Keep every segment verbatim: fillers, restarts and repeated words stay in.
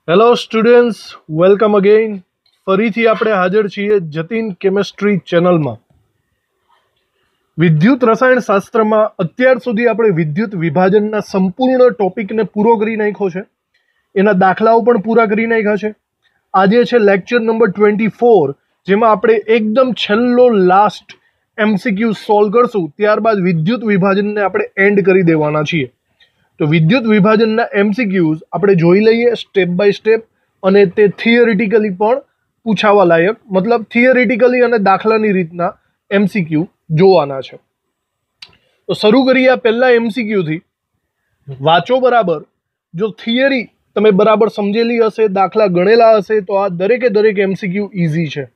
Hello students, welcome again. ફરીથી આપણે હાજર છીએ જતીન કેમેસ્ટ્રી ચેનલમાં. વિદ્યુત રસાયણ શાસ્ત્રમાં અત્યાર સુધી આપણે વિદ્યુત વિભાજનના સંપૂર્ણ ટોપિકને પૂરો કરી નાખ્યો છે. એના દાખલાઓ પણ પૂરા કરી નાખ્યા છે. આજે છે લેક્ચર નંબર ટ્વેન્ટી ફોર, જેમાં આપણે એકદમ છેલ્લો લાસ્ટ એમસીક્યુ સોલ્વ કરશું. ત્યારબાદ વિદ્યુત વિભાજનને આપણે એન્ડ કરી દેવાના છીએ. તો વિદ્યુત વિભાજનના એમસીક્યુઝ આપણે જોઈ લઈએ સ્ટેપ બાય સ્ટેપ, અને તે થિયરિટિકલી પણ પૂછાવા લાયક, મતલબ થિયરિટિકલી અને દાખલાની રીતના એમસીક્યુ જોવાના છે. તો શરૂ કરીએ આ પહેલા એમસીક્યુથી. વાંચો બરાબર. જો થિયરી તમે બરાબર સમજેલી હશે, દાખલા ગણેલા હશે, તો આ દરેકે દરેક એમસીક્યુ ઇઝી છે.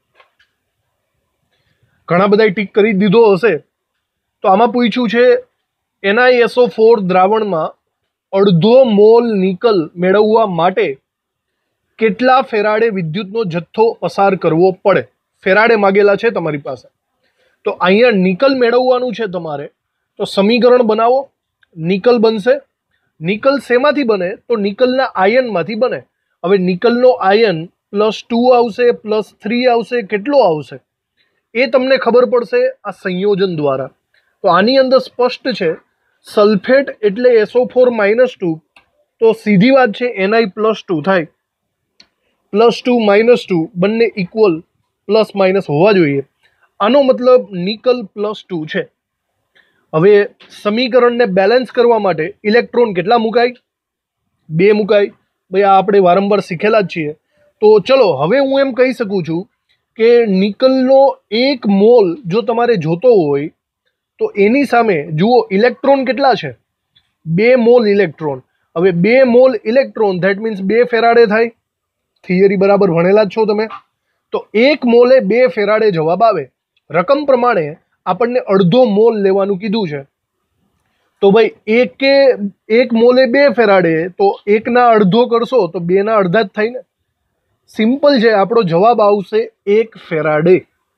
ઘણા બધા ટીક કરી દીધો હશે. તો આમાં પૂછ્યું છે N I S O four દ્રાવણમાં અડધો મોલ નિકલ મેળવવા માટે કેટલા ફેરાડે વિદ્યુતનો જથ્થો પસાર કરવો પડે. ફેરાડે માગેલા છે તમારી પાસે. તો અહીંયા નિકલ મેળવવાનું છે તમારે. તો સમીકરણ બનાવો. નિકલ બનશે. નિકલ શેમાંથી બને? તો નિકલના આયનમાંથી બને. હવે નિકલનો આયન પ્લસ ટુ આવશે, પ્લસ થ્રી આવશે, કેટલો આવશે એ તમને ખબર પડશે આ સંયોજન દ્વારા. તો આની અંદર સ્પષ્ટ છે સલ્ફેટ એટલે S O four minus two, તો સીધી વાત છે એનઆઈ પ્લસ ટુ થાય. પ્લસ ટુ માઇનસ ટુ બંને ઇક્વલ પ્લસ માઇનસ હોવા જોઈએ. આનો મતલબ નિકલ પ્લસ ટુ છે. હવે સમીકરણને બેલેન્સ કરવા માટે ઇલેક્ટ્રોન કેટલા મુકાય? બે મુકાય. ભાઈ આ આપણે વારંવાર શીખેલા જ છીએ. તો ચલો હવે હું એમ કહી શકું છું કે નિકલનો એક મોલ જો તમારે જોતો હોય તો એની સામે જુઓ ઇલેક્ટ્રોન કેટલા છે? બે મોલ ઇલેક્ટ્રોન. હવે બે મોલ ઇલેક્ટ્રોન ધેટ મીન્સ બે ફેરાડે થાય. થિયરી બરાબર ભણેલા જ છો તમે. તો એક મોલે બે ફેરાડે જવાબ આવે. રકમ પ્રમાણે આપણને અડધો મોલ લેવાનું કીધું છે. તો ભાઈ એકે એક મોલે બે ફેરાડે, તો એકના અડધો કરશો તો બેના અડધા જ થાય ને. સિમ્પલ છે. આપણો જવાબ આવશે એક ફેરાડે.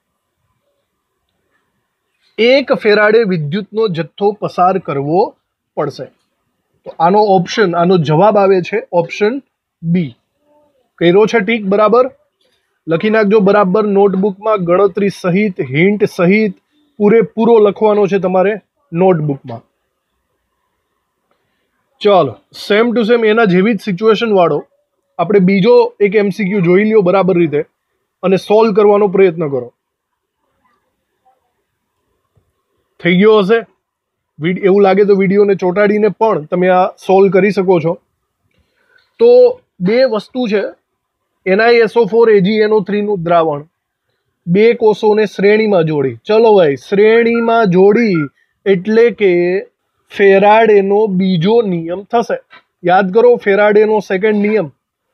એક ફેરાડે વિદ્યુતનો જથ્થો પસાર કરવો પડશે. તો આનો ઓપ્શન, આનો જવાબ આવે છે ઓપ્શન બી. કર્યો છે ઠીક બરાબર? લખી નાખજો બરાબર. નોટબુકમાં ગણતરી સહિત, હિન્ટ સહિત પૂરેપૂરો લખવાનો છે તમારે નોટબુકમાં. ચાલો સેમ ટુ સેમ એના જેવી જ સિચ્યુએશન વાળો આપણે બીજો એક એમસીક્યુ જોઈ લ્યો બરાબર રીતે, અને સોલ્વ કરવાનો પ્રયત્ન કરો. થઈ ગયો હશે? એવું લાગે તો વિડીયોને ચોંટાડીને પણ તમે આ સોલ્વ કરી શકો છો. તો બે વસ્તુ છે. N I S O four A G N O three નું દ્રાવણ બે કોષોને શ્રેણીમાં જોડી. ચલો ભાઈ, શ્રેણીમાં જોડી એટલે કે ફેરાડેનો બીજો નિયમ થશે. યાદ કરો ફેરાડેનો સેકન્ડ નિયમ.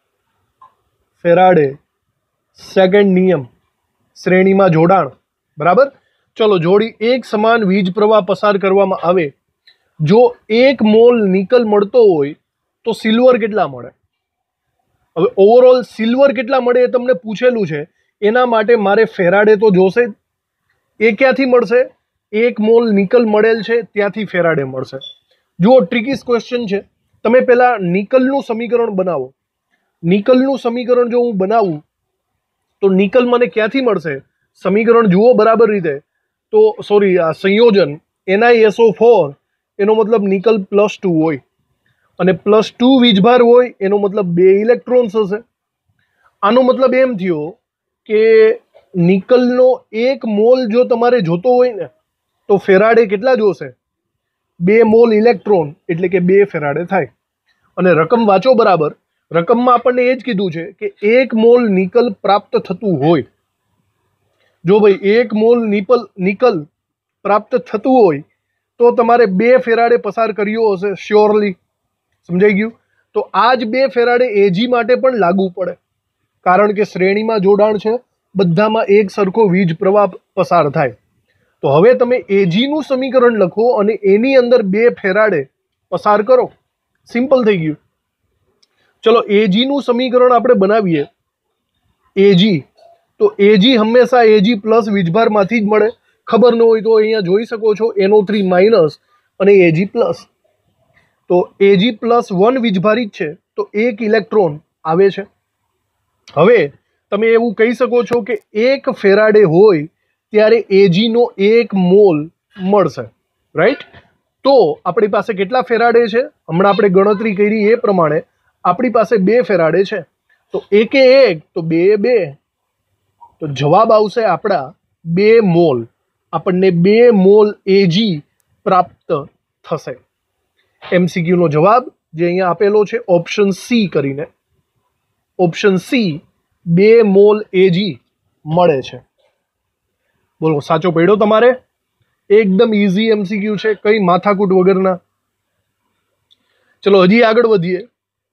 ફેરાડે સેકન્ડ નિયમ, શ્રેણીમાં જોડાણ. બરાબર. ચલો જોડી. એક સમાન વીજ પ્રવાહ પસાર કરવામાં આવે. જો એક મોલ નિકલ મળતો હોય તો સિલ્વર કેટલા મળે? હવે ઓવરઓલ સિલ્વર કેટલા મળે એ તમને પૂછેલું છે. એના માટે મારે ફેરાડે તો જોશે જ. એ ક્યાંથી મળશે? એક મોલ નિકલ મળેલ છે ત્યાંથી ફેરાડે મળશે. જુઓ ટ્રિકીસ ક્વેશ્ચન છે. તમે પહેલા નિકલનું સમીકરણ બનાવો. નિકલનું સમીકરણ જો હું બનાવું તો નિકલ મને ક્યાંથી મળશે? સમીકરણ જુઓ બરાબર રીતે. તો સોરી આ સંયોજન N I S O four, એનો મતલબ નિકલ પ્લસ ટુ હોય, અને પ્લસ ટુ વીજભાર હોય એનો મતલબ બે ઇલેક્ટ્રોન્સ હશે. આનો મતલબ એમ થયો કે નિકલનો એક મોલ જો તમારે જોતો હોય ને તો ફેરાડે કેટલા જોશે? બે મોલ ઇલેક્ટ્રોન એટલે કે બે ફેરાડે થાય. અને રકમ વાંચો બરાબર. રકમમાં આપણને એ જ કીધું છે કે એક મોલ નિકલ પ્રાપ્ત થતું હોય. જો ભાઈ એક મોલ નિકલ નિકલ પ્રાપ્ત થતું હોય તો તમારે બે ફેરાડે પસાર કર્યો હશે શ્યોરલી. સમજાઈ ગયું? તો આ જ બે ફેરાડે એજી માટે પણ લાગુ પડે, કારણ કે શ્રેણીમાં જોડાણ છે, બધામાં એક સરખો વીજ પ્રવાહ પસાર થાય. તો હવે તમે એજીનું સમીકરણ લખો અને એની અંદર બે ફેરાડે પસાર કરો. સિમ્પલ થઈ ગયું. ચલો એજીનું સમીકરણ આપણે બનાવીએ. એજી, તો એજી હંમેશા એજી પ્લસ વીજભારમાંથી જ મળે. ખબર ન હોય તો અહીંયા જોઈ શકો છો એન ઓ થ્રી માઇનસ અને એજી પ્લસ. તો એજી પ્લસ વન વીજભારિત છે, તો એક ઇલેક્ટ્રોન આવે છે। હવે તમે એવું કહી શકો છો કે એક ફેરાડે હોય ત્યારે એજી નો એક મોલ મળશે, રાઈટ। તો આપણી પાસે કેટલા ફેરાડે છે? હમણાં આપણે ગણતરી કરી એ પ્રમાણે આપણી પાસે બે ફેરાડે છે, તો એકે એક તો બે બે, તો જવાબ આવશે આપણા બે મોલ। આપણને બે મોલ એજી પ્રાપ્ત થશે। એમસીક્યુ નો જવાબ જે અહીંયા આપેલો છે ઓપ્શન સી કરીને, ઓપ્શન સી બે મોલ એજી મળે છે। બોલો સાચો પડ્યો તમારે? એકદમ ઈઝી એમસીક્યુ છે, કઈ માથાકૂટ વગરના। ચલો હજી આગળ વધીએ।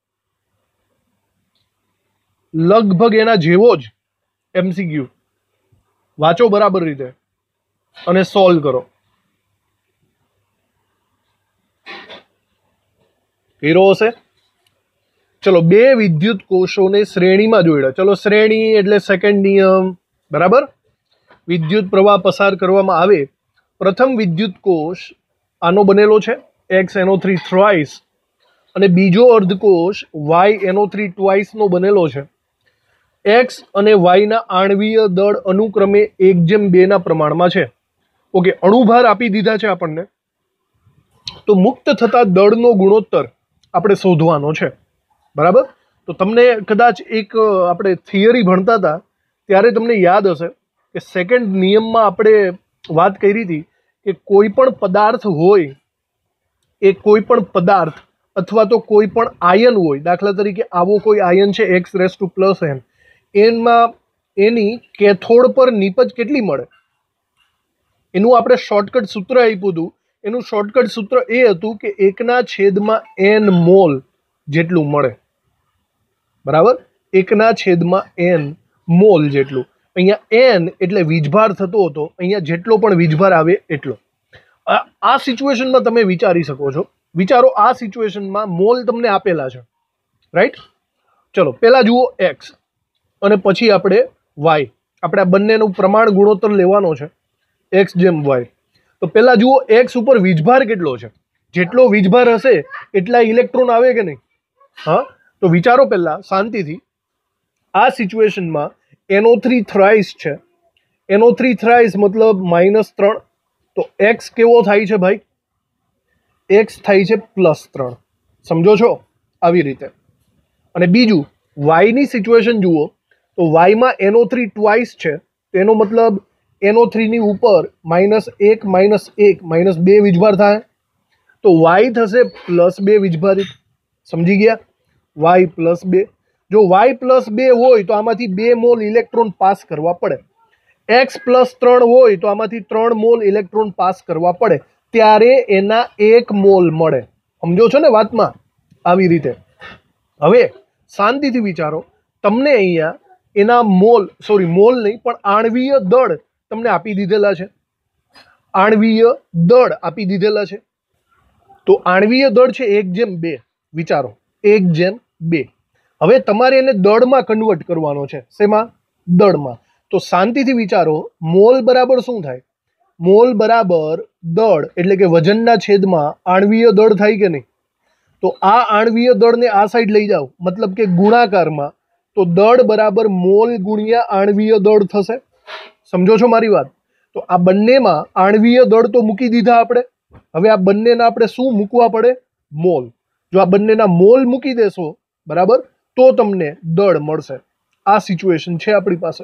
લગભગ એના જેવો જ એમસીક્યુ, વાંચો બરાબર રીતે અને સોલ્વ કરો। હીરો હશે। ચલો બે વિદ્યુત કોષોને શ્રેણીમાં જોડ્યા। ચલો શ્રેણી એટલે સેકન્ડ નિયમ, બરાબર। વિદ્યુત પ્રવાહ પસાર કરવામાં આવે, પ્રથમ વિદ્યુત કોષ આનો બનેલો છે એક્સ એનઓ થ્રી થ્રાઇસ, અને બીજો અર્ધકોષ વાય એનઓ થ્રી ટ્વાઇસ નો બનેલો છે। એક્સ અને વાયના આણ્વીય દળ અનુક્રમે એક જેમ બે ના પ્રમાણમાં છે। ઓકે, અણુભાર આપી દીધા છે આપણને, તો મુક્ત થતા દળનો ગુણોત્તર આપણે શોધવાનો છે, બરાબર। તો તમને કદાચ એક આપણે થિયરી ભણતા હતા ત્યારે તમને યાદ હશે કે સેકન્ડ નિયમમાં આપણે વાત કરી હતી કે કોઈ પણ પદાર્થ હોય એ કોઈ પણ પદાર્થ અથવા તો કોઈ પણ આયન હોય, દાખલા તરીકે આવો કોઈ આયન છે X raise to plus N, એમાં એની કેથોડ પર નીપજ કેટલી મળે, એનું આપણે શોર્ટકટ સૂત્ર આપ્યું હતું। એનું શોર્ટકટ સૂત્ર એ હતું કે એકના છેદમાં એન મોલ જેટલું મળે, બરાબર। એકના છેદમાં એન મોલ જેટલું। અહીંયા એન એટલે વીજભાર થતો હતો, અહીંયા જેટલો પણ વીજભાર આવે એટલો। આ સિચ્યુએશનમાં તમે વિચારી શકો છો, વિચારો આ સિચ્યુએશનમાં મોલ તમને આપેલા છે, રાઈટ। ચલો પહેલા જુઓ એક્સ અને પછી આપણે વાય, આપણે આ બંનેનું પ્રમાણ ગુણોત્તર લેવાનો છે એક્સ જેમ વાય। તો પહેલા જુઓ એક્સ ઉપર વીજભાર કેટલો છે, જેટલો વીજભાર હશે એટલા ઇલેક્ટ્રોન આવે કે નહીં? હા, તો વિચારો પહેલા શાંતિથી। આ સિચ્યુએશનમાં એનઓ થ્રી થ્રાઇસ છે, એનઓ થ્રી થ્રાઇસ મતલબ માઇનસ ત્રણ, તો એક્સ કેવો થાય છે ભાઈ? એક્સ થાય છે પ્લસ ત્રણ, સમજો છો? આવી રીતે। અને બીજું વાયની સિચ્યુએશન જુઓ, તો વાયમાં એનઓ થ્રી ટ્વાઇસ છે, તેનો મતલબ એનઓ થ્રીની ઉપર માઇનસ એક માઇનસ એક માઇનસ બે વીજભાર થાય, તો વાય થશે પ્લસ બે વીજભારિત, સમજી ગયા? વાય પ્લસ બે। જો વાય પ્લસ બે હોય તો આમાંથી બે મોલ ઇલેક્ટ્રોન પાસ કરવા પડે, એક્સ પ્લસ ત્રણ હોય તો આમાંથી ત્રણ મોલ ઇલેક્ટ્રોન પાસ કરવા પડે, ત્યારે એના એક મોલ મળે, સમજો છો ને વાતમાં? આવી રીતે। હવે શાંતિથી વિચારો, તમને અહીંયા એના મોલ સોરી મોલ નહીં પણ આણ્વીય દળ તમને આપી દીધેલા છે, આણ્વીય દળ આપી દીધેલા છે। તો આણ્વીય દળ છે એક જેમ બે, વિચારો એક જેમ બે। હવે તમારે એને દળમાં કન્વર્ટ કરવાનો છે, શેમાં? દળમાં। તો શાંતિથી વિચારો, મોલ બરાબર શું થાય? મોલ બરાબર દળ એટલે કે વજનના છેદમાં આણ્વીય દળ થાય કે નહીં? તો આ આણ્વીય દળને આ સાઈડ લઈ જાઓ, મતલબ કે ગુણાકારમાં, તો દળ બરાબર મોલ ગુણ્યા આણ્વીય દળ થશે, સમજો છો મારી વાત? તો આ બંનેમાં આણ્વીય દળ તો મૂકી દીધા આપણે, હવે આ બંનેના આપણે શું મૂકવા પડે? મોલ। જો આ બંનેના મોલ મૂકી દેશો, બરાબર, તો તમને દળ મળશે। આ સિચ્યુએશન છે આપણી પાસે।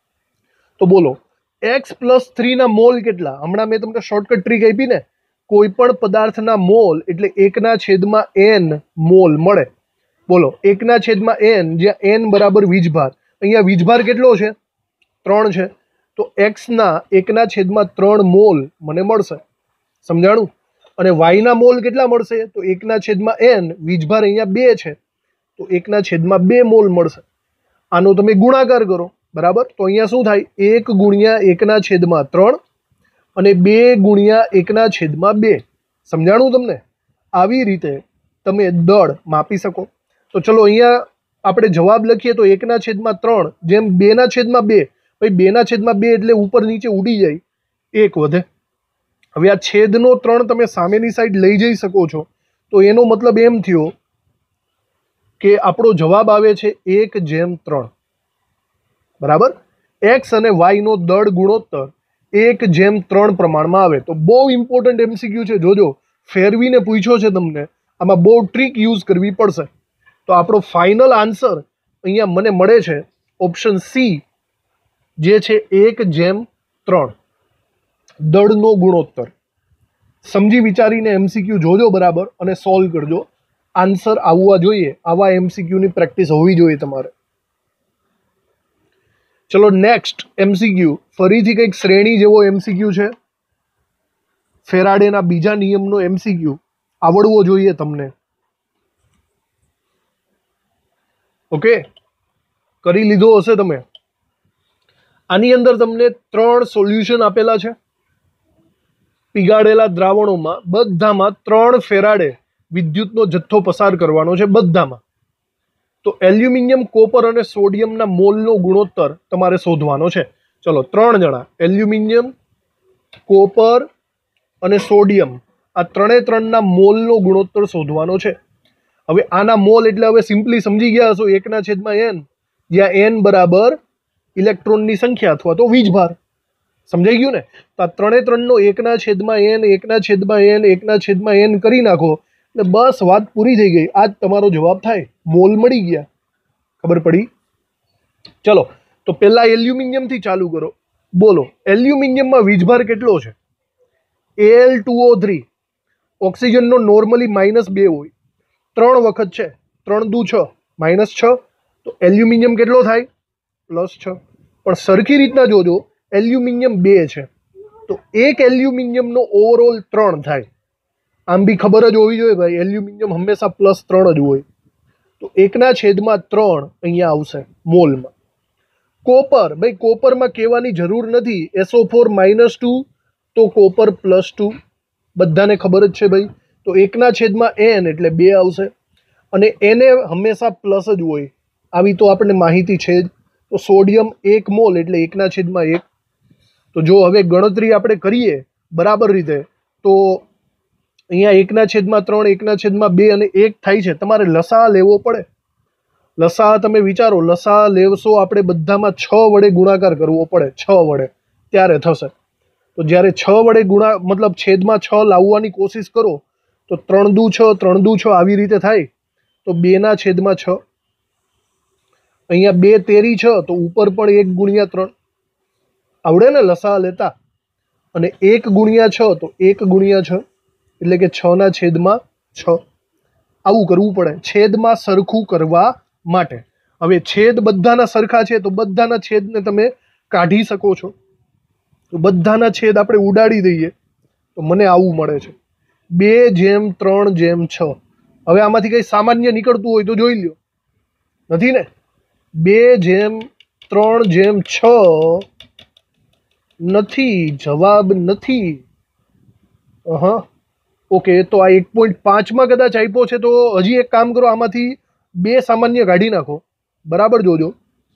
તો બોલો એક્સ પ્લસ થ્રીના મોલ કેટલા? હમણાં મેં તમને શોર્ટકટ ટ્રીક આપી ને, કોઈ પણ પદાર્થના મોલ એટલે એકના છેદમાં એન મોલ મળે। બોલો એકના છેદમાં એન, જ્યાં એન બરાબર વીજભાર, અહીંયા વીજભાર કેટલો છે? ત્રણ છે, તો એક્સના એકના છેદમાં ત્રણ મોલ મને મળશે, સમજાણું? અને વાયના મોલ કેટલા મળશે? તો એકના છેદમાં એન, વીજભાર અહીંયા બે છે, તો એકના છેદમાં બે મોલ મળશે। આનો તમે ગુણાકાર કરો, બરાબર, તો અહીંયા શું થાય? એક ગુણ્યા એકના છેદમાં ત્રણ અને બે ગુણ્યા એકના છેદમાં બે, સમજાણું તમને? આવી રીતે તમે દળ માપી શકો। તો ચલો અહીંયા આપણે જવાબ લખીએ તો એકના છેદમાં ત્રણ જેમ બેના છેદમાં બે, ભાઈ બેના છેદમાં બે એટલે ઉપર નીચે ઉડી જાય, એક વધે। હવે આ છેદનો ત્રણ તમે સામેની સાઈડ લઈ જઈ શકો છો, તો એનો મતલબ એમ થયો કે આપણો જવાબ આવે છે એક જેમ ત્રણ. બરાબર. એક્સ અને વાય નો દળ ગુણોત્તર એક જેમ ત્રણ પ્રમાણમાં આવે. તો બહુ ઇમ્પોર્ટન્ટ એમસીક્યુ છે, જોજો. ફેરવીને પૂછ્યો છે તમને, આમાં બહુ ટ્રીક યુઝ કરવી પડશે. તો આપણો ફાઇનલ આન્સર અહીંયા મને મળે છે ઓપ્શન સી, જે છે એક જેમ ત્રણ દળનો ગુણોત્તર. સમજી વિચારીને એમસીક્યુ જોજો બરાબર અને સોલ્વ કરજો. આન્સર આવવા જોઈએ, આવા એમસીક્યુની પ્રેક્ટિસ હોવી જોઈએ તમારે. ચલો નેક્સ્ટ એમસીક્યુ, ફરીથી કંઈક શ્રેણી જેવો એમસીક્યુ છે. ફેરાડેના બીજા નિયમનો એમસીક્યુ આવડવો જોઈએ તમને. ઓકે, કરી લીધો હશે તમે. આની અંદર તમને ત્રણ સોલ્યુશન આપેલા છે. પીગાળેલા દ્રાવણોમાં બધામાં ત્રણ ફેરાડે વિદ્યુતનો જથ્થો પસાર કરવાનો છે, બધામાં. તો એલ્યુમિનિયમ, કોપર અને સોડિયમના મોલનો ગુણોત્તર તમારે શોધવાનો છે. ચલો, ત્રણ જણા એલ્યુમિનિયમ, કોપર અને સોડિયમ, આ ત્રણે ત્રણના મોલનો ગુણોત્તર શોધવાનો છે. હવે આના મોલ એટલે હવે સિમ્પલી સમજી ગયા હશો, એકના છેદમાં એન, જ્યાં એન બરાબર ઇલેક્ટ્રોનની સંખ્યા અથવા તો વીજભાર. સમજાઈ ગયું ને? તો આ ત્રણે ત્રણનો એકના છેદમાં એન, એકના છેદમાં એન, એકના છેદમાં એન કરી નાખો એટલે બસ વાત પૂરી થઈ ગઈ. આ જ તમારો જવાબ થાય. મોલ મળી ગયા. ખબર પડી? ચલો, તો પહેલા એલ્યુમિનિયમથી ચાલુ કરો. બોલો, એલ્યુમિનિયમમાં વીજભાર કેટલો છે? L two O three. ઓક્સિજનનો નોર્મલી માઇનસ બે હોય, ત્રણ વખત છે, ત્રણ દુ છ, માઇનસ છ. તો એલ્યુમિનિયમ કેટલો થાય? પ્લસ છ. પણ સરખી રીતના જોજો, એલ્યુમિનિયમ બે છે તો એક એલ્યુમિનિયમનો ઓવરઓલ ત્રણ થાય. આમ બી ખબર જ હોવી જોઈએ ભાઈ, એલ્યુમિનિયમ હંમેશા પ્લસ ત્રણ જ હોય. તો એકના છેદમાં ત્રણ અહીંયા આવશે મોલમાં. કોપર, ભાઈ કોપરમાં કહેવાની જરૂર નથી, એસઓ ફોર માઇનસ ટુ તો કોપર પ્લસ ટુ, બધાને ખબર જ છે ભાઈ. તો એકના છેદમાં એન એટલે બે આવશે, અને એને હંમેશા પ્લસ જ હોય, આવી તો આપણને માહિતી છે જ. તો સોડિયમ એક મોલ એટલે એકના છેદમાં એક. તો જો હવે ગણતરી આપણે કરીએ બરાબર રીતે, તો અહીંયા એકના છેદમાં ત્રણ, એકના છેદમાં બે અને એક થાય છે. તમારે લસા લેવો પડે. લસા તમે વિચારો, લસા લેવશો આપણે બધામાં છ વડે ગુણાકાર કરવો પડે, છ વડે, ત્યારે થશે. તો જ્યારે છ વડે ગુણા મતલબ છેદમાં છ લાવવાની કોશિશ કરો તો ત્રણ દુ છ, ત્રણ દુ છ આવી રીતે થાય. તો બેના છેદમાં છ, અહીંયા બે તેરી છ, તો ઉપર પણ એક ગુણ્યા ત્રણ આવડે ને લસા લેતા. અને એક ગુણ્યા છ તો એક ગુણ્યા છ એટલે કે છ ના છેદમાં છ. આવું કરવું પડે છેદમાં સરખું કરવા માટે. હવે છેદ બધાના સરખા છે તો બધાના છેદને તમે કાઢી શકો છો. તો બધાના છેદ આપણે ઉડાડી દઈએ તો મને આવું મળે છે, બે જેમ ત્રણ જેમ છ. હવે આમાંથી કંઈ સામાન્ય નીકળતું હોય તો જોઈ લ્યો. નથી ને? બે જેમ ત્રણ જેમ છ નથી, જવાબ નથી. હા, ઓકે. તો આ એક પોઈન્ટ પાંચમાં કદાચ આપ્યો છે, તો હજી એક કામ કરો, આમાંથી બે સામાન્ય કાઢી નાખો. બરાબર જોજો,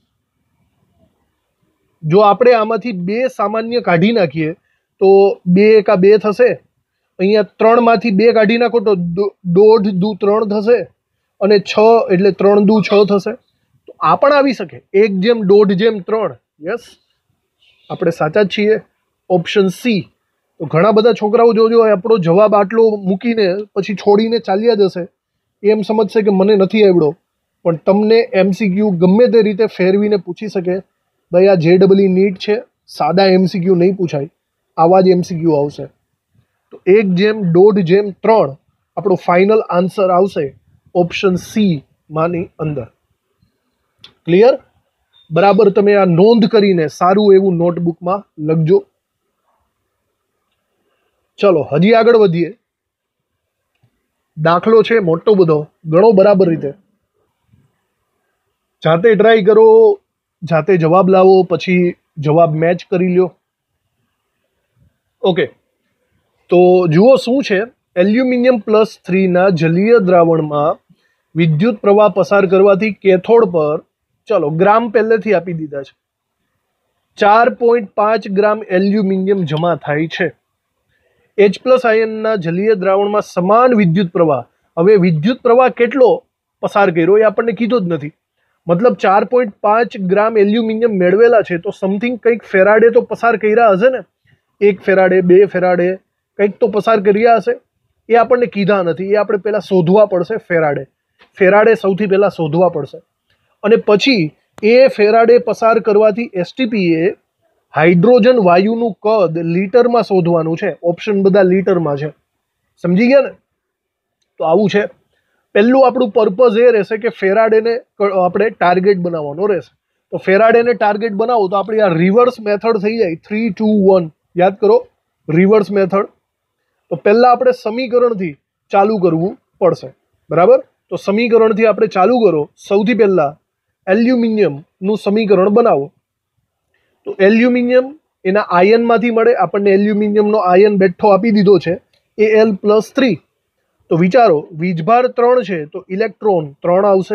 જો આપણે આમાંથી બે સામાન્ય કાઢી નાખીએ તો બે એકા બે થશે. અહીંયા ત્રણમાંથી બે કાઢી નાખો તો દોઢ દુ ત્રણ થશે, અને છ એટલે ત્રણ દુ છ થશે. તો આ પણ આવી શકે, એક જેમ દોઢ જેમ ત્રણ. યસ, આપણે સાચા જ છીએ. Option C. તો ઘણા બધા છોકરાઓ જોજો આપણો જવાબ આટલો મૂકીને પછી છોડીને ચાલ્યા જશે, એમ સમજશે કે મને નથી આવડ્યો. પણ તમને એમસીક્યુ ગમે તે રીતે ફેરવીને પૂછી શકે, ભાઈ આ જે ડબલ નીટ છે, સાદા એમસીક્યુ નહીં પૂછાય, આવા જ એમસીક્યુ આવશે. તો એક જેમ દોઢ જેમ ત્રણ આપણો ફાઇનલ આન્સર આવશે ઓપ્શન સી માની અંદર. ક્લિયર? બરાબર, તમે આ નોંધ કરીને સારું એવું નોટબુકમાં લખજો. ચલો હજી આગળ વધીએ. દાખલો છે મોટો બધો, ગણો બરાબર રીતે, જાતે ટ્રાય કરો, જાતે જવાબ લાવો, પછી જવાબ મેચ કરી લ્યો. ઓકે, તો જુઓ શું છે. એલ્યુમિનિયમ પ્લસ થ્રીના જલીય દ્રાવણમાં વિદ્યુત પ્રવાહ પસાર કરવાથી કેથોડ પર, ચલો ગ્રામ પહેલેથી આપી દીધા છે, ચાર પોઈન્ટ પાંચ ગ્રામ એલ્યુમિનિયમ જમા થાય છે. એચ પ્લસ આયનના જલીય દ્રાવણમાં સમાન વિદ્યુત પ્રવાહ. હવે વિદ્યુત પ્રવાહ કેટલો પસાર કર્યો એ આપણને કીધો જ નથી. મતલબ ચાર પોઈન્ટ પાંચ ગ્રામ એલ્યુમિનિયમ મેળવેલા છે તો સમથિંગ કંઈક ફેરાડે તો પસાર કર્યા હશે ને. એક ફેરાડે, બે ફેરાડે કંઈક તો પસાર કર્યા હશે. એ આપણને કીધા નથી. એ આપણે પહેલાં શોધવા પડશે. ફેરાડે ફેરાડે સૌથી પહેલાં શોધવા પડશે અને પછી એ ફેરાડે પસાર કરવાથી એસટીપીએ હાઇડ્રોજન વાયુનું કદ લીટરમાં શોધવાનું છે. ઓપ્શન બધા લીટરમાં છે. સમજી ગયા ને? તો આવું છે. પહેલું આપણું પર્પઝ એ રહેશે કે ફેરાડેને આપણે ટાર્ગેટ બનાવવાનો રહેશે. તો ફેરાડેને ટાર્ગેટ બનાવો તો આપણી આ રિવર્સ મેથડ થઈ જાય. થ્રી ટુ વન યાદ કરો, રિવર્સ મેથડ. તો પહેલાં આપણે સમીકરણથી ચાલુ કરવું પડશે. બરાબર? તો સમીકરણથી આપણે ચાલુ કરો. સૌથી પહેલાં એલ્યુમિનિયમનું સમીકરણ બનાવો. તો એલ્યુમિનિયમ એના આયનમાંથી મળે. આપણને એલ્યુમિનિયમનો આયન બેઠો આપી દીધો છે એ એલ પ્લસ થ્રી. તો વિચારો વીજભાર ત્રણ છે તો ઇલેક્ટ્રોન ત્રણ આવશે.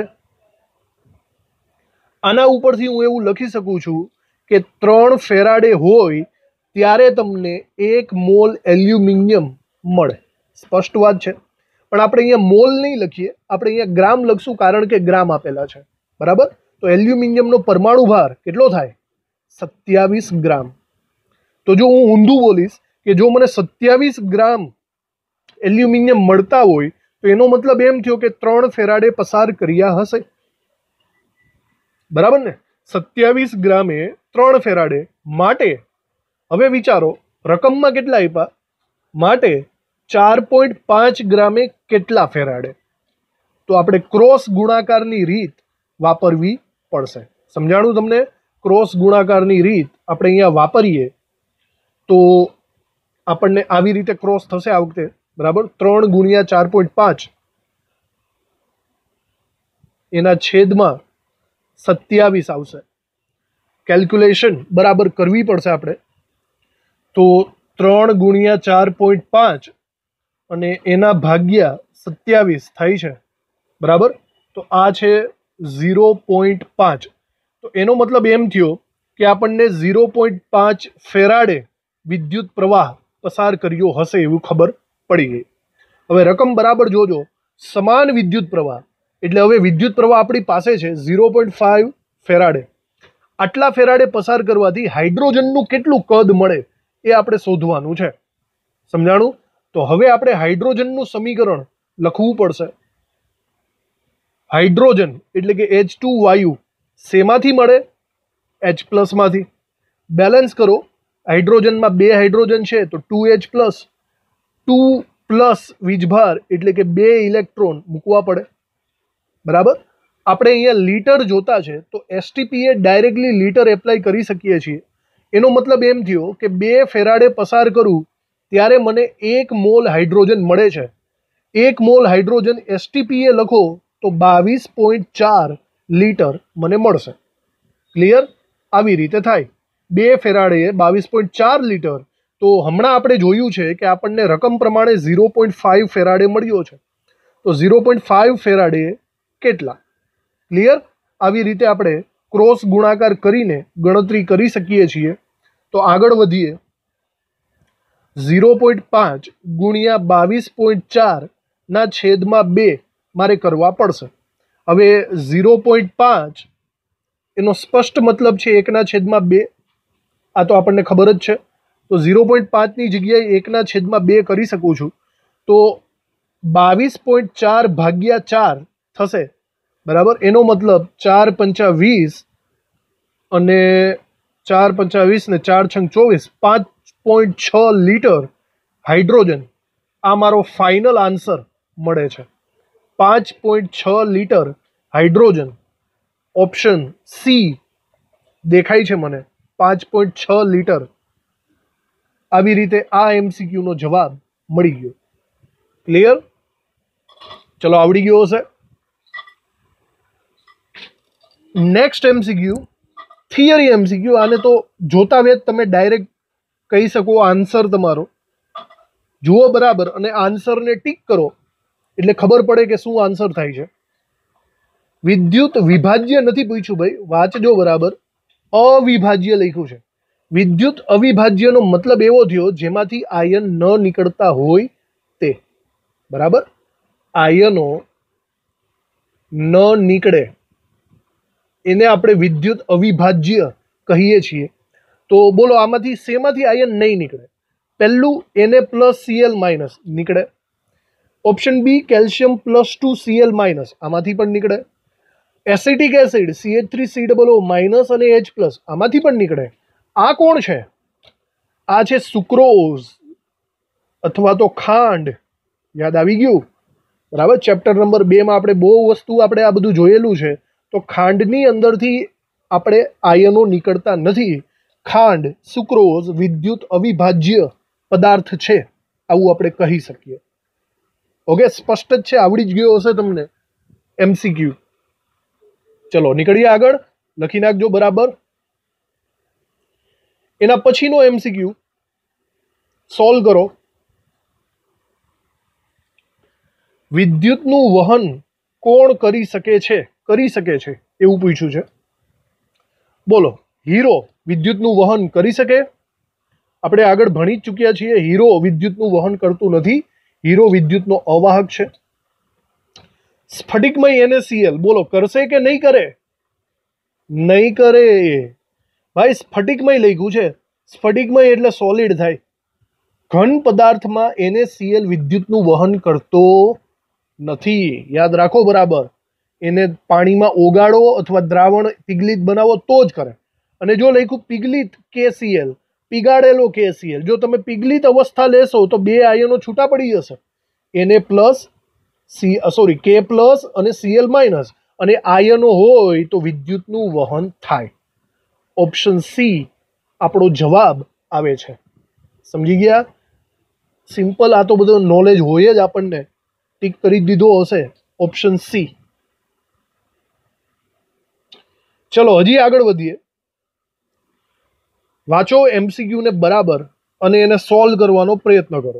આના ઉપરથી હું એવું લખી શકું છું કે ત્રણ ફેરાડે હોય ત્યારે તમને એક મોલ એલ્યુમિનિયમ મળે. સ્પષ્ટ વાત છે. પણ આપણે અહીંયા મોલ નહીં લખીએ, આપણે અહીંયા ગ્રામ લખશું કારણ કે ગ્રામ આપેલા છે. બરાબર? તો એલ્યુમિનિયમનો પરમાણુ ભાર કેટલો થાય? સત્યાવીસ ગ્રામ. તો જો હું ઊંધું બોલીશ કે જો મને સત્યાવીસ ગ્રામ એલ્યુમિનિયમ મળતા હોય તો એનો મતલબ એમ થયો કે ત્રણ ફેરાડે પસાર કર્યા હશે. બરાબર ને? સત્યાવીસ ગ્રામે ત્રણ ફેરાડે માટે હવે વિચારો રકમમાં કેટલા આપ્યા? માટે ચાર પોઈન્ટ પાંચ ગ્રામે કેટલા ફેરાડે? તો આપણે ક્રોસ ગુણાકારની રીત વાપરવી પડશે. સમજાણું તમને? ક્રોસ ગુણાકારની રીત આપણે અહીંયા વાપરીએ તો આપણને આવી રીતે ક્રોસ થશે આ વખતે. બરાબર? ત્રણ ગુણ્યા ચાર પોઈન્ટ પાંચ એના છેદમાં સત્યાવીસ આવશે. કેલ્ક્યુલેશન બરાબર કરવી પડશે આપણે. તો ત્રણ ગુણ્યા ચાર પોઈન્ટ પાંચ અને એના ભાગ્યા સત્યાવીસ થાય છે. બરાબર? તો આ છે ઝીરો પોઈન્ટ પાંચ. તો એનો મતલબ એમ થયો કે આપણને ઝીરો પોઈન્ટ પાંચ ફેરાડે વિદ્યુત પ્રવાહ પસાર કર્યો હશે એવું ખબર પડી ગઈ. હવે રકમ બરાબર જોજો. સમાન વિદ્યુત પ્રવાહ એટલે હવે વિદ્યુત પ્રવાહ આપણી પાસે છે ઝીરો પોઈન્ટ ફાઇવ ફેરાડે. આટલા ફેરાડે પસાર કરવાથી હાઇડ્રોજનનું કેટલું કદ મળે એ આપણે શોધવાનું છે. સમજાણું? તો હવે આપણે હાઇડ્રોજનનું સમીકરણ લખવું પડશે. હાઇડ્રોજન એટલે કે એચ ટુ વાયુ શેમાંથી મળે? એચ પ્લસમાંથી. બેલેન્સ કરો. હાઇડ્રોજનમાં બે હાઇડ્રોજન છે તો two H plus. Two plus વીજભાર એટલે કે બે ઇલેક્ટ્રોન મૂકવા પડે. બરાબર? આપણે અહીંયા લીટર જોતા છે તો એસટીપીએ ડાયરેક્ટલી લીટર એપ્લાય કરી શકીએ છીએ. એનો મતલબ એમ થયો કે બે ફેરાડે પસાર કરું ત્યારે મને એક મોલ હાઇડ્રોજન મળે છે. એક મોલ હાઇડ્રોજન એસટીપીએ લખો તો બાવીસ પોઈન્ટ ચાર લીટર મને મળશે. ક્લિયર? આવી રીતે થાય. બે ફેરાડે બાવીસ પોઈન્ટ ચાર લીટર. તો હમણાં આપણે જોયું છે કે આપણને રકમ પ્રમાણે ઝીરો પોઈન્ટ ફાઇવ ફેરાડે મળ્યો છે. તો ઝીરો પોઈન્ટ ફાઇવ ફેરાડે કેટલા? ક્લિયર? આવી રીતે આપણે ક્રોસ ગુણાકાર કરીને ગણતરી કરી શકીએ છીએ. તો આગળ વધીએ. ઝીરો પોઈન્ટ પાંચ ગુણ્યા બાવીસ પોઈન્ટ ચાર ના છેદમાં બે મારે કરવા પડશે. હવે ઝીરો પોઈન્ટ પાંચ એનો સ્પષ્ટ મતલબ છે એકના છેદમાં બે. આ તો આપણને ખબર જ છે. તો ઝીરો પોઈન્ટ પાંચની જગ્યાએ એકના છેદમાં બે કરી શકું છું. તો બાવીસ પોઈન્ટ ચાર ભાગ્યા ચાર થશે. બરાબર? એનો મતલબ ચાર પંચા વીસ અને ચાર પંચા વીસ ને ચાર છંગ ચોવીસ, પાંચ પોઈન્ટ છ લીટર હાઇડ્રોજન. આ મારો ફાઇનલ આન્સર મળે છે. પાંચ પોઈન્ટ છ લીટર હાઇડ્રોજન. ઓપ્શન સી દેખાય છે મને. પાંચ પોઈન્ટ છ લીટર. આવી રીતે આ એમસીક્યુનો જવાબ મળી ગયો. ક્લિયર? ચલો આવડી ગયો હશે. Next MCQ theory MCQ. આને તો જોતા વેત તમે ડાયરેક્ટ કહી શકો આન્સર તમારો. જુઓ બરાબર અને આન્સરને ટીક કરો એટલે ખબર પડે કે શું આન્સર થાય છે. વિદ્યુત વિભાજ્ય નથી પૂછ્યું ભાઈ, વાંચજો બરાબર. અવિભાજ્ય લખ્યું છે. વિદ્યુત અવિભાજ્યનો મતલબ એવો થયો જેમાંથી આયન ન નીકળતા હોય તે. બરાબર? આયનો ન નીકળે એને આપણે વિદ્યુત અવિભાજ્ય કહીએ છીએ. તો બોલો આમાંથી શેમાંથી આયન નહીં નીકળે? પહેલું એને પ્લસ સીએલ માઇનસ નીકળે. Option B calcium plus two C L minus, આમાંથી પણ નીકળે. Acetic acid C H three C double O minus અને એચ પ્લસ, આમાંથી પણ નીકળે. આ કોણ છે? આ છે સુક્રોઝ અથવા તો ખાંડ. યાદ આવી ગયું? બરાબર. ચેપ્ટર નંબર બે માં આપણે બહુ વસ્તુ આપણે આ બધું જોયેલું છે. તો ખાંડની અંદરથી આપણે આયનો નીકળતા નથી. ખાંડ સુક્રોઝ વિદ્યુત અવિભાજ્ય પદાર્થ છે, આવું આપણે કહી શકીએ. ઓકે, સ્પષ્ટ જ છે, આવડી જ ગયો હશે તમને એમસીક્યુ. ચલો નીકળીએ આગળ, લખી નાખજો બરાબર. એના પછીનો એમસીક્યુ સોલ્વ કરો. વિદ્યુતનું વહન કોણ કરી શકે છે? કરી શકે છે એવું પૂછ્યું છે. બોલો, હીરો વિદ્યુતનું વહન કરી શકે? આપણે આગળ ભણી જ ચૂક્યા છીએ, હીરો વિદ્યુતનું વહન કરતું નથી. હીરો વિદ્યુતનો અવાહક છે. સ્ફટિકમય એનએસીએલ બોલો કરશે કે નહીં કરે? નહીં કરે ભાઈ. સ્ફટિકમય લખ્યું છે. સ્ફટિકમય એટલે સોલિડ થાય. ઘન પદાર્થમાં એનએસીએલ વિદ્યુતનું વહન કરતો નથી. યાદ રાખો બરાબર. એને પાણીમાં ઓગાળો અથવા દ્રાવણ પિગલિત બનાવો તો જ કરે. અને જો લખ્યું પિગલિત કેસીએલ, પીગાડેલો કેસીએલ, જો તમે પિગલિત અવસ્થા લેશો તો બે આયનો છૂટા પડી જશે. એને plus C sorry K plus અને સીએલ માઇનસ, અને આયનો હોય તો વિદ્યુતનું વહન થાય. ઓપ્શન સી આપણો જવાબ આવે છે. સમજી ગયા? સિમ્પલ. આ તો બધો નોલેજ હોય જ આપણને. ટીક કરી દીધો હશે ઓપ્શન સી. ચલો હજી આગળ વધીએ. વાંચો એમસીક્યુ ને બરાબર અને એને સોલ્વ કરવાનો પ્રયત્ન કરો.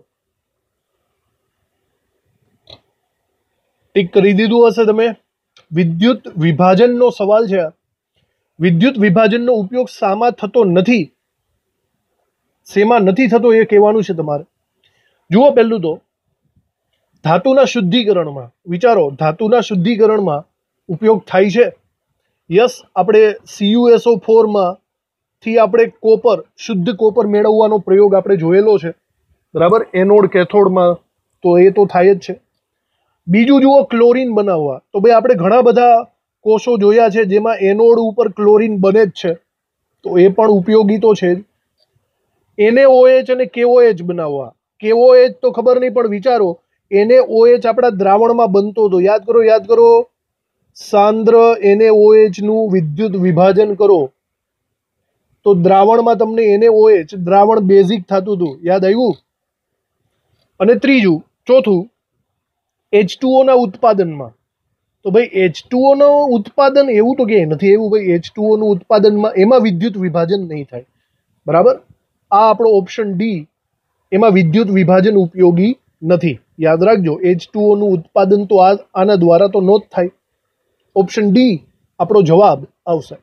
ટીક કરી દીધું હશે તમે. વિદ્યુત વિભાજનનો સવાલ છે. વિદ્યુત વિભાજનનો ઉપયોગ શામાં થતો નથી? શેમાં નથી થતો એ કહેવાનું છે તમારે. જુઓ, પહેલું તો ધાતુના શુદ્ધિકરણમાં. વિચારો, ધાતુના શુદ્ધિકરણમાં ઉપયોગ થાય છે. યસ, આપણે સીયુએસઓ ફોરમાં થી આપણે કોપર, શુદ્ધ કોપર મેળવવાનો પ્રયોગ આપણે જોયેલો છે. બરાબર. એનોડ કેથોડમાં તો એ તો થાય જ છે. બીજું જુઓ, ક્લોરીન બનાવવા. તો ભાઈ આપણે ઘણા બધા કોષો જોયા છે જેમાં એનોડ ઉપર ક્લોરીન બને જ છે, તો એ પણ ઉપયોગી તો છે જ. એનએઓએચ અને કેઓએચ બનાવવા. કેઓએચ તો ખબર નહીં, પણ વિચારો એનએઓએચ આપણા દ્રાવણમાં બનતો હતો. યાદ કરો, યાદ કરો. સાંદ્ર એનએઓએચ નું વિદ્યુત વિભાજન કરો તો દ્રાવણમાં તમને એનએઓએચ દ્રાવણ બેઝિક થતું હતું. યાદ આવ્યું? અને ત્રીજું, ચોથું, એચ ટુ ઓ ના ઉત્પાદનમાં. તો ભાઈ એચ ટુ ઓ નું ઉત્પાદન એવું તો કે નથી એવું ભાઈ. એચ ટુ ઓ નું ઉત્પાદનમાં એમાં વિદ્યુત વિભાજન નહીં થાય. બરાબર. આ આપણો ઓપ્શન ડી, એમાં વિદ્યુત વિભાજન ઉપયોગી નથી. યાદ રાખજો, એચ ટુ ઓ નું ઉત્પાદન તો આ આના દ્વારા તો ન જ થાય. ઓપ્શન ડી આપણો જવાબ આવશે.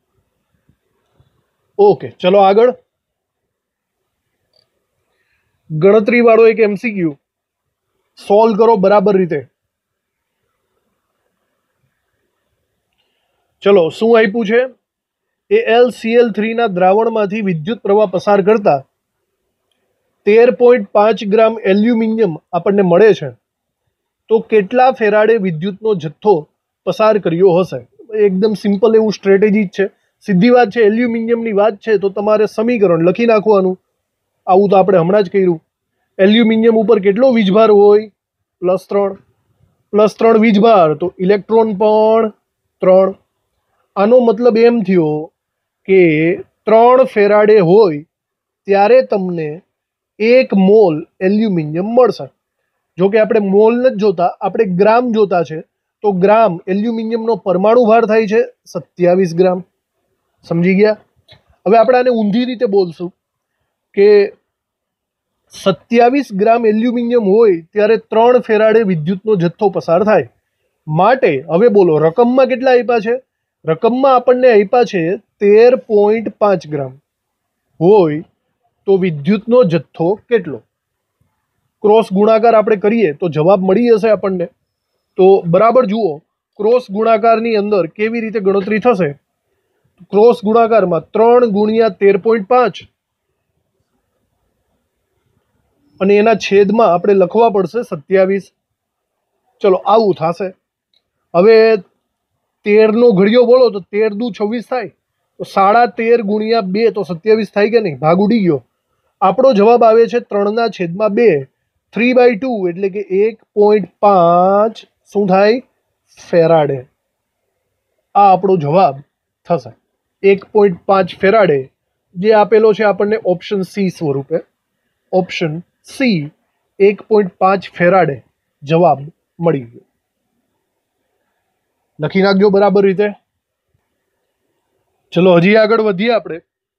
ઓકે, ચલો આગળ. ગણતરી વાળો એક એમસીક્યુ સોલ્વ કરો બરાબર રીતે. ચલો, શું આપ્યું છે? A L C L three ના દ્રાવણમાંથી વિદ્યુત પ્રવાહ પસાર કરતા તેર પોઈન્ટ પાંચ ગ્રામ એલ્યુમિનિયમ આપણને મળે છે, તો કેટલા ફેરાડે વિદ્યુતનો જથ્થો પસાર કર્યો હશે? એકદમ સિમ્પલ એવું સ્ટ્રેટેજી જ છે. સીધી વાત છે. એલ્યુમિનિયમની વાત છે તો તમારે સમીકરણ લખી નાખવાનું. આવું તો આપણે હમણાં જ કર્યું. એલ્યુમિનિયમ ઉપર કેટલો વીજભાર હોય? પ્લસ ત્રણ. પ્લસ ત્રણ વીજભાર તો ઇલેક્ટ્રોન પણ ત્રણ. આનો મતલબ એમ થયો કે ત્રણ ફેરાડે હોય ત્યારે તમને એક મોલ એલ્યુમિનિયમ મળશે. જો કે આપણે મોલ નથી જોતા, આપણે ગ્રામ જોતા છે. તો ગ્રામ એલ્યુમિનિયમનો પરમાણુ ભાર થાય છે સત્યાવીસ ગ્રામ. સમજી ગયા? હવે આપણે આને ઊંધી રીતે બોલશું કે સત્યાવીસ ગ્રામ એલ્યુમિનિયમ હોય ત્યારે ત્રણ ફેરાડે વિદ્યુતનો જથ્થો પસાર થાય. માટે હવે બોલો રકમમાં કેટલા આપ્યા છે? રકમમાં આપણને આપ્યા છે તેર પોઈન્ટ પાંચ ગ્રામ હોય તો વિદ્યુતનો જથ્થો કેટલો? ક્રોસ ગુણાકાર આપણે કરીએ તો જવાબ મળી જશે આપણને. તો બરાબર જુઓ, ક્રોસ ગુણાકારની અંદર કેવી રીતે ગણતરી થશે? ક્રોસ ગુણાકારમાં ત્રણ ગુણ્યા તેર પોઈન્ટ પાંચ અને એના છેદમાં આપણે લખવા પડશે સત્યાવીસ. ચલો આવું થશે. હવે તેરનો ઘડિયો બોલો તો તેર દુ છવ્વીસ થાય, તો સાડા તેર ગુણ્યા બે તો સત્યાવીસ થાય કે નહીં? ભાગ ઉડી ગયો. આપણો જવાબ આવે છે ત્રણના છેદમાં બે, થ્રી બાય ટુ એટલે કે એક પોઈન્ટ પાંચ શું થાય? ફેરાડે. આ આપણો જવાબ થશે એક પોઈન્ટ પાંચ ફેરાડે, જે આપેલો છે આપણને ઓપ્શન સી સ્વરૂપે. ઓપ્શન સી એક પોઈન્ટ પાંચ ફેરાડે જવાબ મળી ગયો. લખી નાખજો બરાબર રીતે. ચલો હજી આગળ વધીએ આપણે.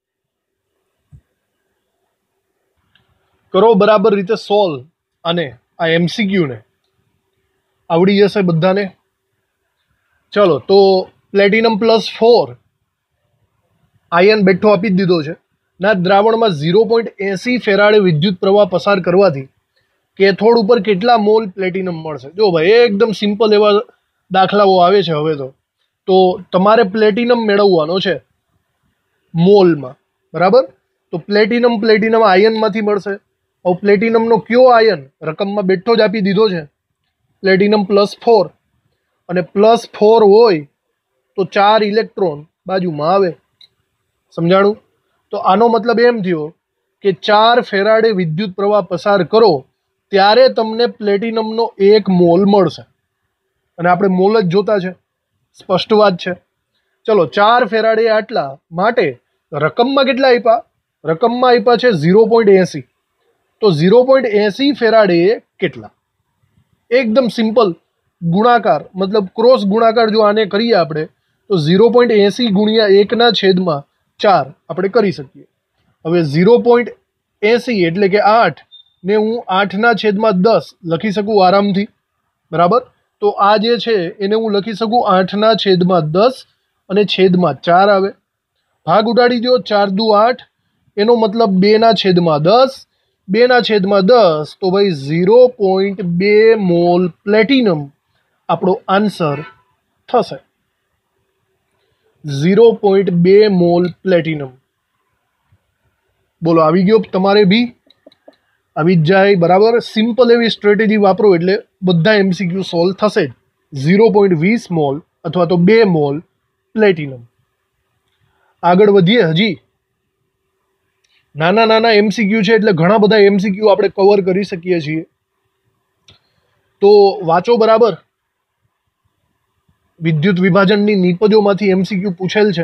કરો બરાબર રીતે સોલ્વ અને આ એમસીક્યુ ને આવડી જશે બધાને. ચલો તો પ્લેટિનમ પ્લસ ફોર આયન બેઠો આપી જ દીધો છે. ના દ્રાવણમાં ઝીરો પોઈન્ટ એસી ફેરાડે વિદ્યુત પ્રવાહ પસાર કરવાથી કેથોડ ઉપર કેટલા મોલ પ્લેટિનમ મળશે? જો ભાઈ એકદમ સિમ્પલ એવા દાખલાઓ આવે છે હવે તો. તો તમારે પ્લેટિનમ મેળવવાનો છે મોલમાં, બરાબર? તો પ્લેટિનમ પ્લેટિનમ આયનમાંથી મળશે. હવે પ્લેટિનમનો કયો આયન? રકમમાં બેઠો જ આપી દીધો છે, પ્લેટિનમ પ્લસ ફોર. અને પ્લસ ફોર હોય તો ચાર ઇલેક્ટ્રોન બાજુમાં આવે. સમજાણું? તો આનો મતલબ એમ થયો કે ચાર ફેરાડે વિદ્યુત પ્રવાહ પસાર કરો ત્યારે તમને પ્લેટિનમનો એક મોલ મળશે. અને આપણે મોલ જ જોતા છે, સ્પષ્ટ વાત છે. ચલો ચાર ફેરાડે આટલા માટે રકમમાં કેટલા આપ્યા? રકમમાં આપ્યા છે ઝીરો પોઈન્ટ એસી. તો ઝીરો પોઈન્ટ એસી ફેરાડે કેટલા? એકદમ સિમ્પલ ગુણાકાર, મતલબ ક્રોસ ગુણાકાર જો આને કરીએ આપણે તો ઝીરો પોઈન્ટ એસી ગુણ્યા એકના છેદમાં ચાર આપણે કરી શકીએ. હવે ઝીરો પોઈન્ટ એસી એટલે કે આઠ ને હું આઠના છેદમાં દસ લખી શકું આરામથી, બરાબર? તો આ જે છે એને હું લખી શકું આઠના છેદમાં દસ અને છેદમાં ચાર આવે. ભાગ ઉડાડી દો, ચાર દુ આઠ, એનો મતલબ બેના છેદમાં દસ, બેના છેદમાં દસ, તો ભાઈ ઝીરો પોઈન્ટ બે મોલ પ્લેટિનમ આપણો આન્સર થશે. ઝીરો પોઈન્ટ બે મોલ પ્લેટિનમ. બોલો આવી ગયો? તમારે બી આવી જ જાય, બરાબર? સિમ્પલ એવી સ્ટ્રેટેજી વાપરો એટલે બધા એમસીક્યુ સોલ્વ થશે જ. ઝીરો પોઈન્ટ વીસ મોલ અથવા તો બે મોલ પ્લેટિનમ. આગળ વધીએ. હજી નાના નાના એમસીક્યુ છે એટલે ઘણા બધા એમસીક્યુ આપણે કવર કરી શકીએ છીએ. તો વાંચો બરાબર. વિદ્યુત વિભાજનની નિપજોમાંથી એમસીક્યુ પૂછેલ છે.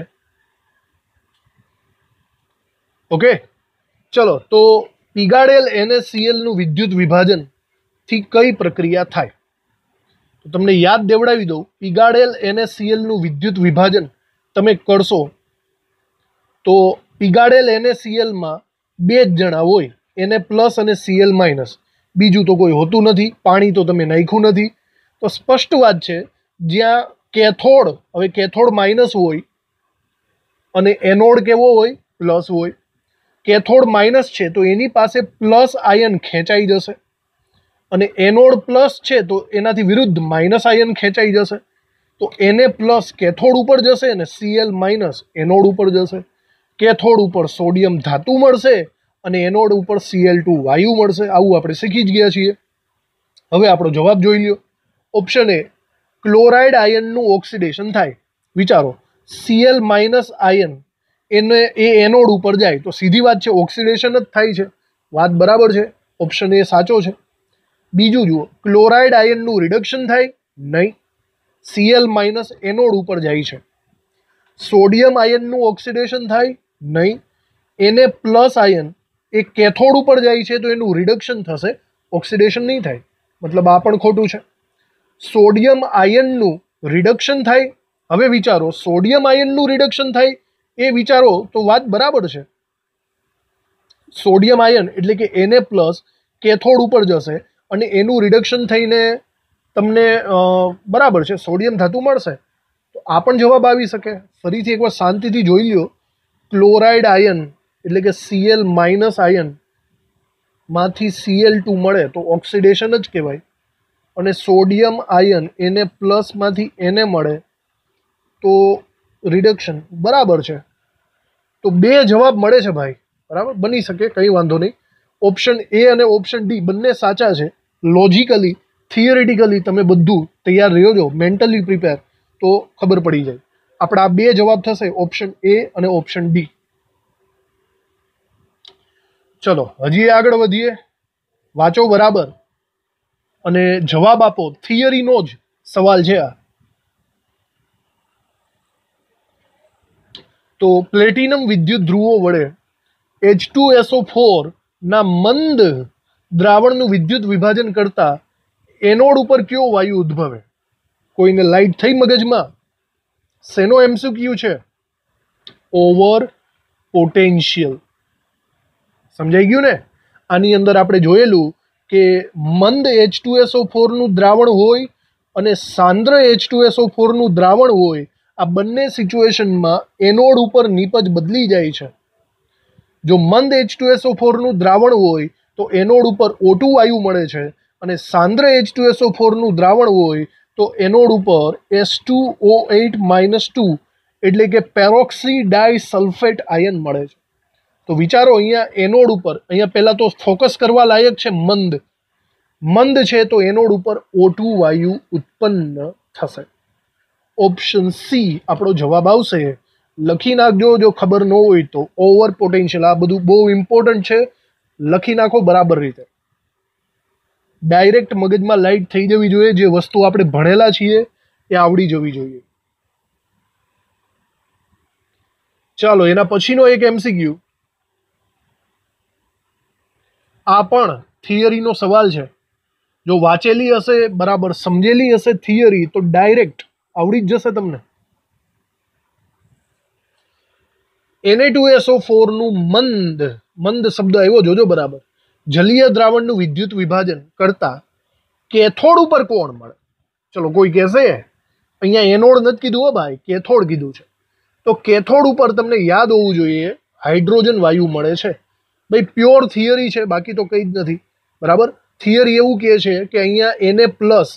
ઓકે, ચલો તો પીગાડેલ એનએસસીએલ નું વિદ્યુત વિભાજન થી કઈ પ્રક્રિયા થાય? તો તમને યાદ દેવડાવી દઉં. પીગાડેલ એનએસસીએલ નું વિદ્યુત વિભાજન તમે કરશો તો પીગાડેલ એનએસસીએલ માં બે જ જણા હોય, એને પ્લસ અને સીએલ માઇનસ, બીજું તો કોઈ હોતું નથી. પાણી તો તમે નાખ્યું નથી. તો સ્પષ્ટ વાત છે, જ્યાં કેથોડ, હવે કેથોડ માઇનસ હોય અને એનોડ કેવો હોય? પ્લસ હોય. કેથોડ માઇનસ છે તો એની પાસે પ્લસ આયન ખેંચાઈ જશે, અને એનોડ પ્લસ છે તો એનાથી વિરુદ્ધ માઇનસ આયન ખેંચાઈ જશે. તો એને પ્લસ કેથોડ ઉપર જશે અને સીએલ માઇનસ એનોડ ઉપર જશે. કેથોડ ઉપર સોડિયમ ધાતુ મળશે અને એનોડ ઉપર સીએલ ટુ વાયુ મળશે. આવું આપણે શીખી જ ગયા છીએ. હવે આપણો જવાબ જોઈ લ્યો. ઓપ્શન એ, ક્લોરાઇડ આયનનું ઓક્સિડેશન થાય. વિચારો, સીએલ માઇનસ આયન એને એ એનોડ ઉપર જાય તો સીધી વાત છે ઓક્સિડેશન જ થાય છે. વાત બરાબર છે, ઓપ્શન એ સાચો છે. બીજું જુઓ, ક્લોરાઇડ આયનનું રિડક્શન થાય? નહીં, સીએલ માઇનસ એનોડ ઉપર જાય છે. સોડિયમ આયનનું ઓક્સિડેશન થાય? નહીં, એને પ્લસ આયન એ કેથોડ ઉપર જાય છે તો એનું રિડક્શન થશે, ઓક્સિડેશન નહીં થાય. મતલબ આ પણ ખોટું છે. સોડિયમ આયનનું રિડક્શન થાય? હવે વિચારો, સોડિયમ આયનનું રિડક્શન થાય એ વિચારો તો વાત બરાબર છે. સોડિયમ આયન એટલે કે એને પ્લસ કેથોડ ઉપર જશે અને એનું રિડક્શન થઈને તમને બરાબર છે સોડિયમ ધાતુ મળશે. તો આ પણ જવાબ આવી શકે. ફરીથી એકવાર શાંતિથી જોઈ લ્યો. ક્લોરાઇડ આયન એટલે કે સીએલ માઇનસ આયન માંથી સીએલ ટુ મળે તો ઓક્સિડેશન જ કહેવાય. અને સોડિયમ આયન એને પ્લસમાંથી એને મળે તો રિડક્શન બરાબર છે. તો બે જવાબ મળે છે ભાઈ, બરાબર, બની શકે, કંઈ વાંધો નહીં. ઓપ્શન એ અને ઓપ્શન ડી બંને સાચા છે. લોજિકલી થિયરિટિકલી તમે બધું તૈયાર રહ્યો છો, મેન્ટલી પ્રિપેર, તો ખબર પડી જાય. આપણા બે જવાબ થશે ઓપ્શન એ અને ઓપ્શન ડી. ચલો હજી આગળ વધીએ. વાંચો બરાબર અને જવાબ આપો. થિયરીનો જ સવાલ છે આ. તો પ્લેટિનમ વિદ્યુત ધ્રુવો વડે H two S O four ના મંદ દ્રાવણનું વિદ્યુત વિભાજન કરતા એનોડ ઉપર કયો વાયુ ઉદ્ભવે? કોઈને લાઈટ થઈ મગજમાં? શેનો એમસીક્યુ છે? Over potential. સમજાઈ ગયું ને? આની અંદર આપણે જોયેલું કે મંદ H two S O four નું દ્રાવણ હોય અને સાંદ્ર H two S O four નું દ્રાવણ હોય. આ બંને સિચ્યુએશનમાં એનોડ ઉપર નીપજ બદલી જાય છે. જો મંદ H two S O four નું દ્રાવણ હોય તો એનોડ ઉપર ઓ ટુ વાયુ મળે છે અને સાંદ્ર H two S O four નું દ્રાવણ હોય તો એનોડ ઉપર S two O eight minus two એટલે કે પેરોક્સી ડાય સલ્ફેટ આયન મળે છે. તો વિચારો અહીંયા એનોડ ઉપર, અહીંયા પહેલાં તો ફોકસ કરવા લાયક છે મંદ. મંદ છે તો એનોડ ઉપર ઓ ટુ વાયુ ઉત્પન્ન થશે. ઓપ્શન સી આપણો જવાબ આવશે. લખી નાખજો જો ખબર ન હોય તો. ઓવર પોટેન્શિયલ, આ બધું બહુ ઇમ્પોર્ટન્ટ છે, લખી નાખો બરાબર રીતે. ડાયરેક્ટ મગજમાં લાઈટ થઈ જવી જોઈએ. જે વસ્તુ આપણે ભણેલા છીએ એ આવડી જવી જોઈએ. ચાલો એના પછીનો એક એમસીક્યુ. આ પણ થિયરીનો સવાલ છે. જો વાંચેલી હશે, બરાબર સમજેલી હશે થિયરી, તો ડાયરેક્ટ આવડી જ જશે તમને. N A two S O four નું મંદ, મંદ શબ્દ આવ્યો જોજો બરાબર, જલીય દ્રાવણનું વિદ્યુત વિભાજન કરતા કેથોડ ઉપર કોણ મળે? ચલો કોઈ કહેશે અહીંયા એનોડ નથી કીધું હો ભાઈ, કેથોડ કીધું છે. તો કેથોડ ઉપર તમને યાદ હોવું જોઈએ હાઇડ્રોજન વાયુ મળે છે. ભાઈ પ્યોર થિયરી છે, બાકી તો કંઈ જ નથી, બરાબર. થિયરી એવું કહે છે કે અહીંયા એને પ્લસ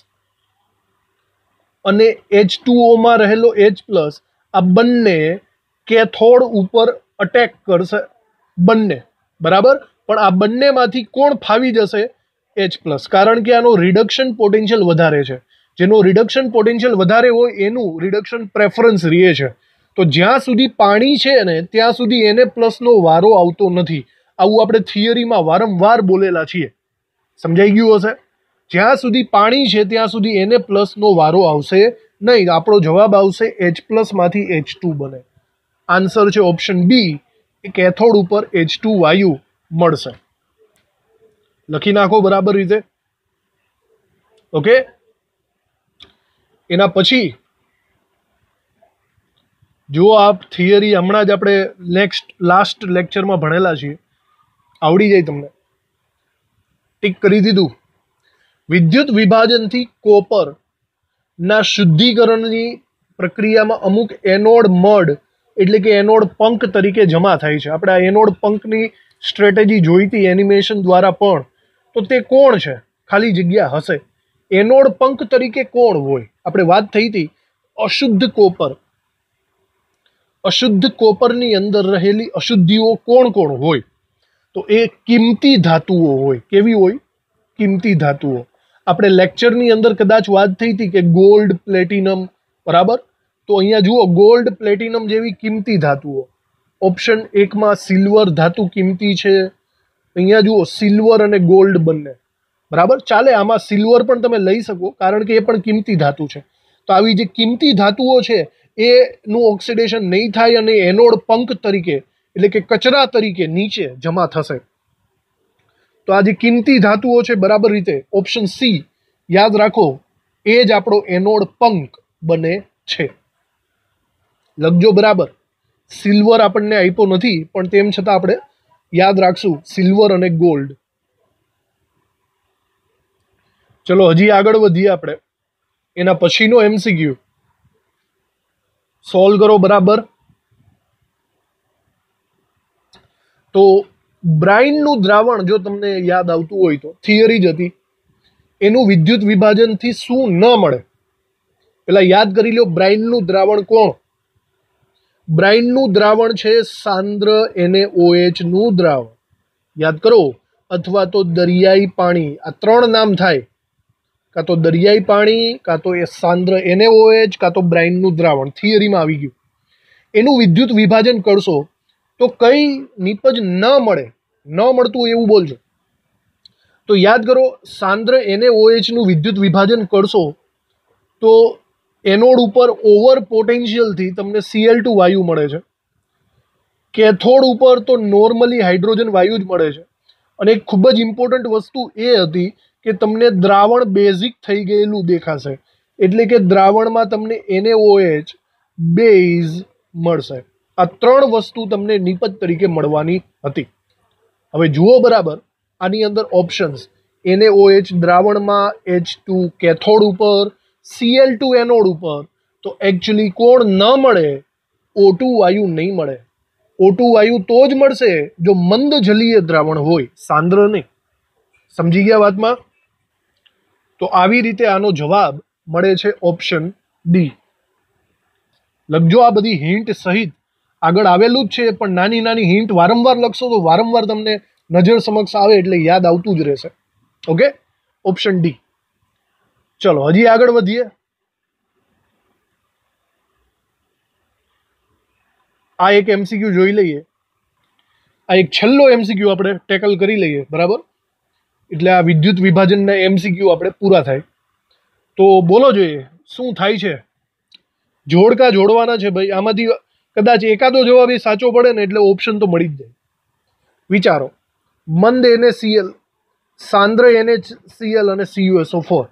અને એચ ટુ ઓમાં રહેલો એચ પ્લસ આ બંને કેથોડ ઉપર અટેક કરશે, બંને, બરાબર. પણ આ બંનેમાંથી કોણ ફાવી જશે? એચ પ્લસ, કારણ કે આનો રિડક્શન પોટેન્શિયલ વધારે છે. જેનો રિડક્શન પોટેન્શિયલ વધારે હોય એનું રિડક્શન પ્રેફરન્સ રહે છે. તો જ્યાં સુધી પાણી છે ને ત્યાં સુધી એને પ્લસનો વારો આવતો નથી. આવું આપણે થિયરીમાં વારંવાર બોલેલા છીએ, સમજાઈ ગયું હશે. જ્યાં સુધી પાણી છે ત્યાં સુધી એને પ્લસનો વારો આવશે નહીં. આપણો જવાબ આવશે એચ પ્લસમાંથી એચ ટુ બને. આન્સર છે ઓપ્શન બી, એ કેથોડ ઉપર એચ ટુ વાયુ મળશે. લખી નાખો બરાબર રીતે. ઓકે. એના પછી જો આપ થિયરી હમણાં જ આપણે નેક્સ્ટ લાસ્ટ લેક્ચરમાં ભણેલા છીએ, આવડી જાય તમને. ટીક કરી દીધું. વિદ્યુત વિભાજનથી કોપર ના શુદ્ધિકરણની પ્રક્રિયામાં અમુક એનોડ મડ એટલે કે એનોડ પંક તરીકે જમા થાય છે. આપણે આ એનોડ પંકની સ્ટ્રેટેજી જોઈતી એનિમેશન દ્વારા પણ. તો તે કોણ છે? ખાલી જગ્યા હશે. એનોડ પંક તરીકે કોણ હોય? આપણે વાત થઈ હતી અશુદ્ધ કોપર. અશુદ્ધ કોપરની અંદર રહેલી અશુદ્ધિઓ કોણ કોણ હોય? તો એ કિંમતી ધાતુઓ હોય. કેવી હોય? કિંમતી ધાતુઓ. આપણે લેક્ચરની અંદર કદાચ વાત થઈ હતી કે ગોલ્ડ, પ્લેટિનમ, બરાબર. તો અહીંયા જુઓ ગોલ્ડ, પ્લેટિનમ જેવી કિંમતી ધાતુઓ. ઓપ્શન એકમાં સિલ્વર ધાતુ કિંમતી છે. અહીંયા જુઓ સિલ્વર અને ગોલ્ડ બંને, બરાબર. ચાલે, આમાં સિલ્વર પણ તમે લઈ શકો કારણ કે એ પણ કિંમતી ધાતુ છે. તો આવી જે કિંમતી ધાતુઓ છે એનું ઓક્સિડેશન નહીં થાય અને એનોડ પંક તરીકે એટલે કે કચરા તરીકે નીચે જમા થશે. તો આ જે કિંમતી ધાતુઓ છે બરાબર રીતે ઓપ્શન સી યાદ રાખો, એ જ આપણો એનોડ પંક બને છે. લખજો બરાબર. સિલ્વર આપણને આપ્યો નથી પણ તેમ છતાં આપણે યાદ રાખશું સિલ્વર અને ગોલ્ડ. ચલો હજી આગળ વધીએ આપણે. એના પછીનો એમસીક્યુ સોલ્વ કરો બરાબર. તો બ્રાઇનનું દ્રાવણ જો તમને યાદ આવતું હોય તો થિયરી જ હતી એનું વિદ્યુત વિભાજનથી શું ન મળે? પેલા યાદ કરી લો, બ્રાઇનનું દ્રાવણ કોણ? બ્રાઇનનું દ્રાવણ છે સાંદ્ર એનએઓએચ નું દ્રાવણ, યાદ કરો, અથવા તો દરિયાઈ પાણી. આ ત્રણ નામ થાય, કાં તો દરિયાઈ પાણી, કાં તો એ સાંદ્ર એનએઓએચ, કાં તો બ્રાઇનનું દ્રાવણ. થિયરીમાં આવી ગયું. એનું વિદ્યુત વિભાજન કરશો તો કઈ નિપજ ન મળે? ન મળતું એવું બોલજો. તો યાદ કરો, સાંદ્ર એનએઓએચ નું વિદ્યુત વિભાજન કરશો તો એનોડ ઉપર ઓવર પોટેન્શિયલથી તમને સીએલ ટુ વાયુ મળે છે. કેથોડ ઉપર તો નોર્મલી હાઇડ્રોજન વાયુ જ મળે છે. અને એક ખૂબ જ ઇમ્પોર્ટન્ટ વસ્તુ એ હતી કે તમને દ્રાવણ બેઝિક થઈ ગયેલું દેખાશે, એટલે કે દ્રાવણમાં તમને એનએઓએચ બેઝ મળશે. આ ત્રણ વસ્તુ તમને નિપજ તરીકે મળવાની હતી. હવે જુઓ બરાબર, આની અંદર ઓપ્શન્સ, એનએઓએચ દ્રાવણમાં, એચ ટુ કેથોડ ઉપર, સીએલ ટુ એનોડ ઉપર. તો એકચ્યુઅલી કોણ ન મળે? ઓ ટુ વાયુ નહીં મળે. ઓ ટુ વાયુ તો જ મળશે જો મંદ જલીય દ્રાવણ હોય, સાંદ્ર નહીં. સમજી ગયા વાતમાં? તો આવી રીતે આનો જવાબ મળે છે ઓપ્શન ડી. લખજો આ બધી હિન્ટ સહિત, આગળ આવેલું જ છે, પણ નાની નાની હિન્ટ વારંવાર લખશો તો વારંવાર તમને નજર સમક્ષ આવે એટલે યાદ આવતું જ રહેશે. Okay, option D. ચલો હજી આગળ વધીએ. આ એક એમસીક્યુ જોઈ લઈએ. આ એક છેલ્લો એમસીક્યુ આપણે ટેકલ કરી લઈએ, બરાબર? એટલે આ વિદ્યુત વિભાજનના એમસીક્યુ આપણે પૂરા થાય. તો બોલો જોઈએ શું થાય છે. જોડકા જોડવાના છે ભાઈ. આમાંથી કદાચ એકાદો જવાબ એ સાચો પડે ને એટલે ઓપ્શન તો મળી જ જાય. વિચારો, મંદ એનએસીએલ, સાંદ્ર એનએસીએલ અને સીયુએસઓ ફોર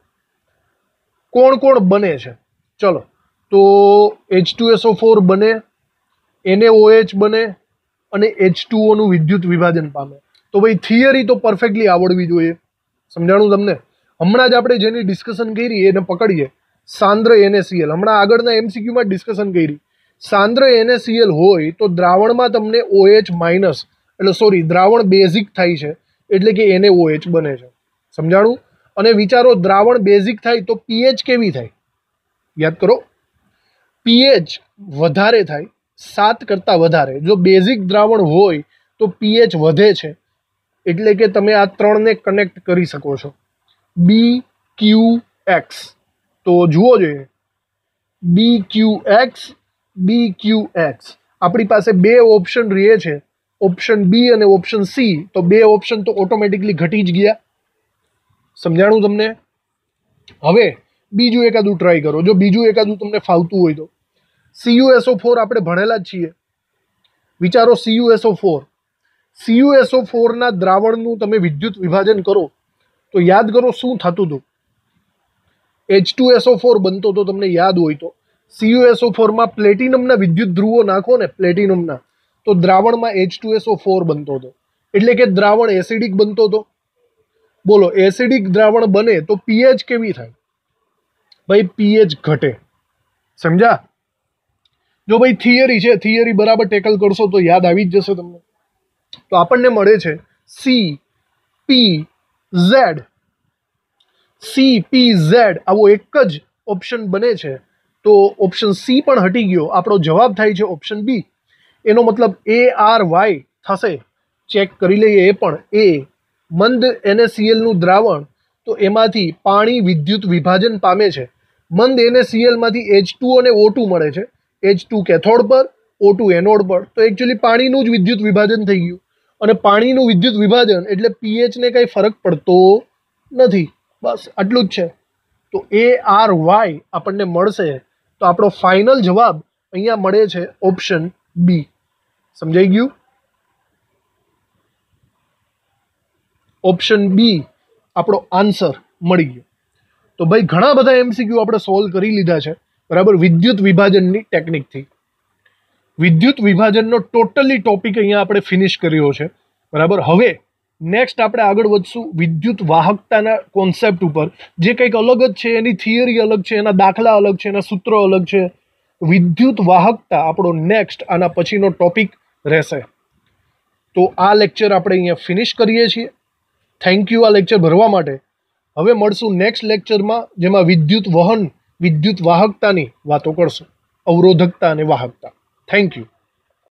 કોણ કોણ બને છે? ચલો, તો H two S O four બને, એનએઓએચ બને અને એચ ટુ ઓ નું વિદ્યુત વિભાજન પામે. તો ભાઈ થિયરી તો પરફેક્ટલી આવડવી જોઈએ. સમજાણું તમને? હમણાં જ આપણે જેની ડિસ્કશન કરી એને પકડીએ. સાંદ્ર એનએસીએલ હમણાં આગળના એમસીક્યુમાં ડિસ્કશન કરી. સાંદ્ર એનએસીએલ હોય તો દ્રાવણમાં તમને ઓએચ માઇનસ, એટલે સોરી દ્રાવણ બેઝિક થાય છે, એટલે કે એનએઓએચ બને છે. સમજાણું? અને વિચારો, દ્રાવણ બેઝિક થાય તો પીએચ કેવી થાય? યાદ કરો, પીએચ વધારે થાય, સાત કરતાં વધારે. જો બેઝિક દ્રાવણ હોય તો પીએચ વધે છે, એટલે કે તમે આ ત્રણને કનેક્ટ કરી શકો છો. B Q X. તો જુઓ જોઈએ, બી ક્યુ એક્સ, બી ક્યુ એક્સ. આપણી પાસે બે ઓપ્શન રહે છે, ઓપ્શન બી અને ઓપ્શન સી. તો બે ઓપ્શન તો ઓટોમેટિકલી ઘટી જ ગયા. સમજાણું તમને? હવે બીજું એકાદું ટ્રાય કરો. જો બીજું એકાદું તમને ફાવતું હોય તો. સીયુએસઓ ફોર આપણે ભણેલા જ છીએ. વિચારો, સીયુએસઓ ફોર સીયુએસઓ ફોર ના દ્રાવણનું તમે વિદ્યુત વિભાજન કરો તો યાદ કરો શું થતું હતું. H two S O four બનતો તો તમને યાદ હોય તો. સીયુએસઓ ફોર માં પ્લેટિનમના વિદ્યુત ધ્રુવો નાખો ને, પ્લેટિનમના, તો દ્રાવણમાં H two S O four બનતો હતો, એટલે કે દ્રાવણ એસિડિક બનતો હતો. બોલો, એસિડિક દ્રાવણ બને તો પીએચ કેવી થાય? ભાઈ પીએચ ઘટે. સમજા? જો ભાઈ થિયરી છે, થિયરી બરાબર ટેકલ કરશો તો યાદ આવી જ જશે તમને. તો આપણને મળે છે C P Z. C P Z આવો એક જ ઓપ્શન બને છે. તો ઓપ્શન સી પણ હટી ગયો. આપણો જવાબ થાય છે ઓપ્શન બી. એનો મતલબ એ આર વાય થશે. ચેક કરી લઈએ એ પણ. એ મંદ એનએસીએલ નું દ્રાવણ, તો એમાંથી પાણી વિદ્યુત વિભાજન પામે છે. મંદ એનએસીએલ માંથી એચ ટુ અને ઓ ટુ મળે છે. એચ ટુ કેથોડ પર, ઓ ટુ એનોડ પર. તો એકચ્યુઅલી પાણીનું જ વિદ્યુત વિભાજન થઈ ગયું. અને પાણીનું વિદ્યુત વિભાજન એટલે પીએચ ને કંઈ ફરક પડતો નથી. બસ આટલું જ છે. તો એ આર વાય આપણને મળશે. તો આપણો ફાઇનલ જવાબ અહીંયા મળે છે ઓપ્શન બી. સમજાઈ ગયું? ઓપ્શન બી આપણો આન્સર મળી ગયો. તો ભાઈ ઘણા બધા એમસીક્યુ આપણે સોલ્વ કરી લીધા છે, બરાબર, વિદ્યુત વિભાજનની ટેકનિકથી. વિદ્યુત વિભાજનનો ટોટલી ટોપિક અહીંયા આપણે ફિનિશ કર્યો છે, બરાબર. હવે નેક્સ્ટ આપણે આગળ વધશું વિદ્યુત વાહકતાના કોન્સેપ્ટ ઉપર. જે કંઈક અલગ જ છે, એની થિયરી અલગ છે, એના દાખલા અલગ છે, એના સૂત્રો અલગ છે. વિદ્યુત વાહકતા આપણો નેક્સ્ટ આના પછીનો ટોપિક રહેશે. તો આ લેક્ચર આપણે અહીંયા ફિનિશ કરીએ છીએ. થેન્ક યુ આ લેક્ચર ભરવા માટે. હવે મળશું નેક્સ્ટ લેક્ચરમાં, જેમાં વિદ્યુત વહન, વિદ્યુત વાહકતાની વાતો કરશું, અવરોધકતા અને વાહકતા. Thank you.